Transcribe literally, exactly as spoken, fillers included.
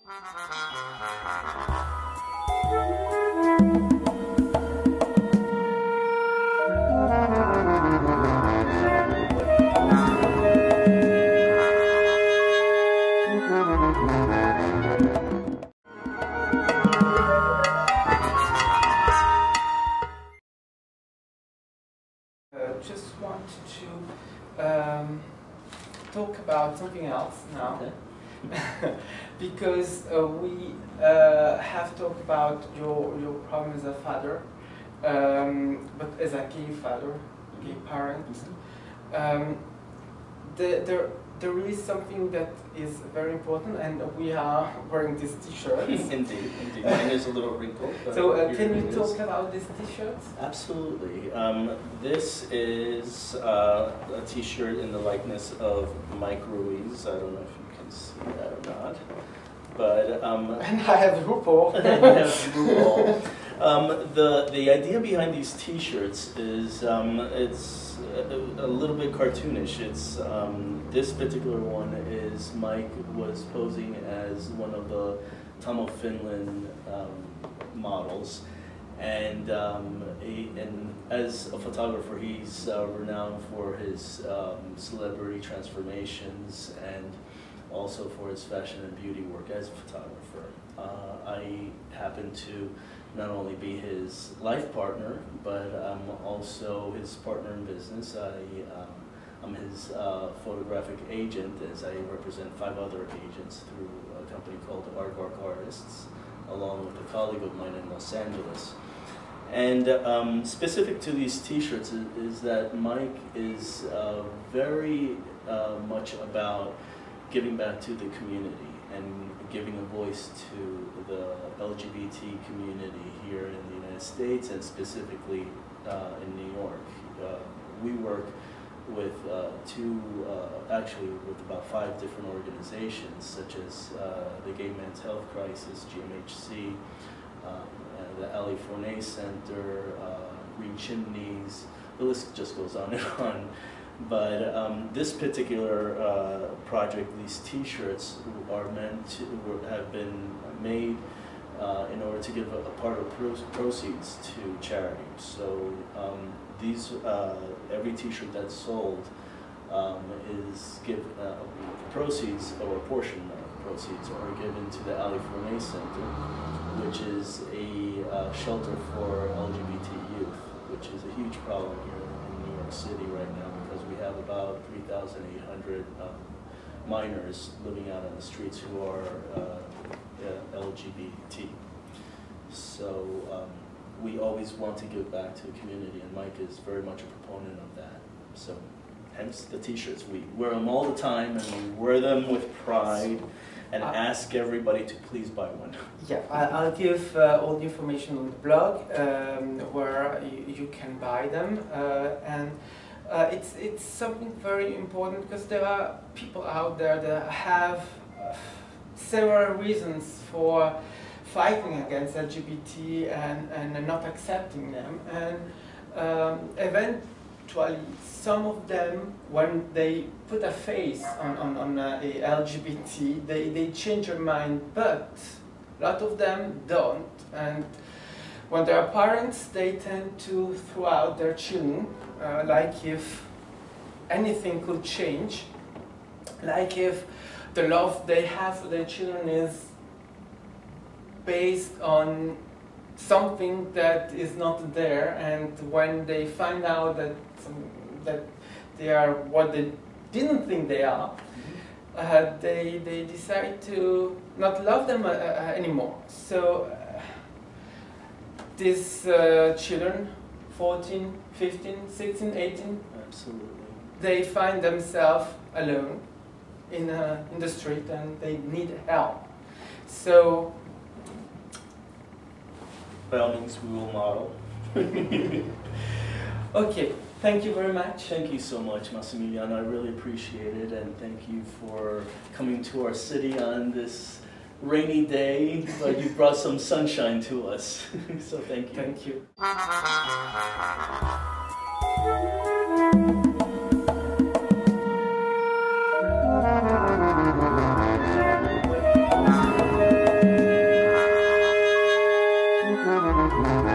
Just wanted to um, talk about something else now. Okay. Because uh, we uh, have talked about your, your problem as a father, um, but as a gay father, gay parent. Mm-hmm. um, the, there, there is something that is very important, and we are wearing these t-shirts. Indeed, indeed. Mine is a little wrinkled. So uh, can you talk about these t-shirts? Absolutely. Um, this is uh, a t-shirt in the likeness of Mike Ruiz. I don't know if you can see that or not. But, um, and I have RuPaul. And I have RuPaul. Um, the, the idea behind these t-shirts is um, it's a, a little bit cartoonish. It's, um, this particular one is Mike was posing as one of the Tommo Finland um, models. And, um, he, and as a photographer, he's uh, renowned for his um, celebrity transformations and also for his fashion and beauty work as a photographer. Uh, I happen to not only be his life partner, but I'm also his partner in business. I, um, I'm his uh, photographic agent, as I represent five other agents through a company called Aardvark Artists, along with a colleague of mine in Los Angeles. And um, specific to these t-shirts is, is that Mike is uh, very uh, much about giving back to the community and giving a voice to the L G B T community here in the United States and specifically uh, in New York. Uh, we work with uh, two, uh, actually with about five different organizations such as uh, the Gay Men's Health Crisis, G M H C, um, uh, the Ali Forney Center, uh, Green Chimneys, the list just goes on and on. But um, this particular uh, project, these t-shirts are meant to, have been made uh, in order to give a, a part of pro proceeds to charity. So um, these, uh, every t-shirt that's sold um, is give uh, proceeds, or a portion of proceeds are given to the Ali Forney Center, which is a uh, shelter for L G B T youth, which is a huge problem here in New York City right now. We have about three thousand eight hundred um, minors living out on the streets who are uh, uh, L G B T. So um, we always want to give back to the community, and Mike is very much a proponent of that. So hence the t-shirts. We wear them all the time, and we wear them with pride, and uh, ask everybody to please buy one. Yeah, I'll give uh, all the information on the blog um, where you, you can buy them. Uh, and Uh, it's, it's something very important because there are people out there that have uh, several reasons for fighting against L G B T and, and not accepting them. And um, eventually, some of them, when they put a face on, on, on uh, a L G B T, they, they change their mind, but a lot of them don't. And when they are parents, they tend to throw out their children. Uh, like if anything could change, like if the love they have for their children is based on something that is not there, and when they find out that, some, that they are what they didn't think they are, mm-hmm. uh, they, they decide to not love them uh, uh, anymore. So uh, these uh, children, fourteen, fifteen, sixteen, eighteen, absolutely, they find themselves alone in, uh, in the street and they need help. So, by all means, we will model. Okay, thank you very much. Thank you so much, Massimiliano. I really appreciate it, and thank you for coming to our city on this rainy day, but you brought some sunshine to us. So thank you. Thank you. Thank you.